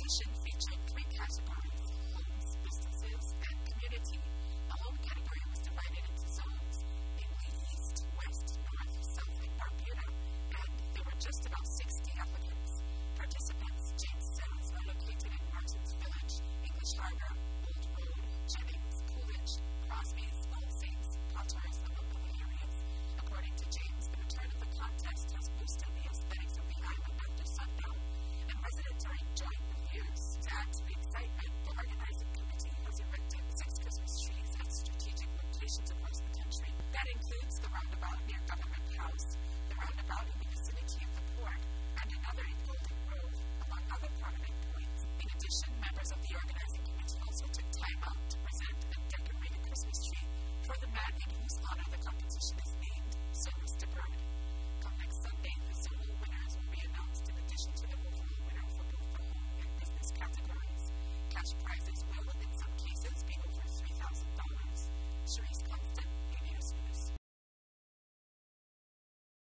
competition featured three categories: homes, businesses, and community. The home category was divided into zones, namely East, West, North, South, and Barbuda, and there were just about 60 applicants. Participants, James Cells, are located in Martins Village, English Harbor, Old Road, Jennings, Coolidge, Crosby's, All Saints, Potters, among other areas. According to James, the return of the contest has boosted the aesthetics of the island after sundown, and residents are enjoying the views. To add to the excitement, the organizing committee has erected 6 Christmas trees at strategic locations across the country. That includes the roundabout near Government House, the roundabout in the vicinity of the port, and another in Golden Grove, among other prominent points. In addition, members of the organizing committee also took time out to present and decorate a Christmas tree for the man in whose honor the competition is named, Sir Mr. Bird. Come next Sunday, the zonal winners will be announced in addition to the over